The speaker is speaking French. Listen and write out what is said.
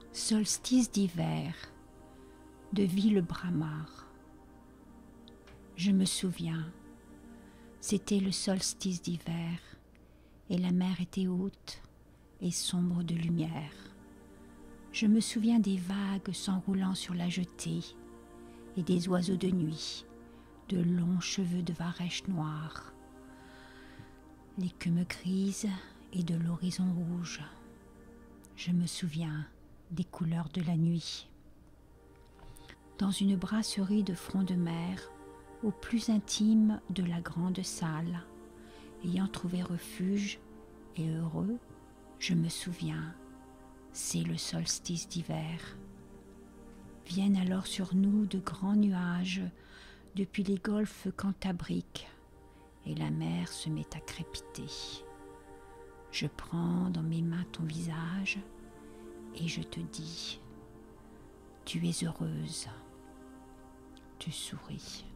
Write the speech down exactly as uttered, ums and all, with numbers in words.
Solstice d'hiver de Villebramar. Je me souviens, c'était le solstice d'hiver, et la mer était haute et sombre de lumière. Je me souviens des vagues s'enroulant sur la jetée, et des oiseaux de nuit, de longs cheveux de varech noir, l'écume grise et de l'horizon rouge. Je me souviens des couleurs de la nuit. Dans une brasserie de front de mer, au plus intime de la grande salle, ayant trouvé refuge et heureux, je me souviens, c'est le solstice d'hiver. Viennent alors sur nous de grands nuages depuis les golfes cantabriques, et la mer se met à crépiter. Je prends dans mes mains ton visage, et je te dis, tu es heureuse, tu souris.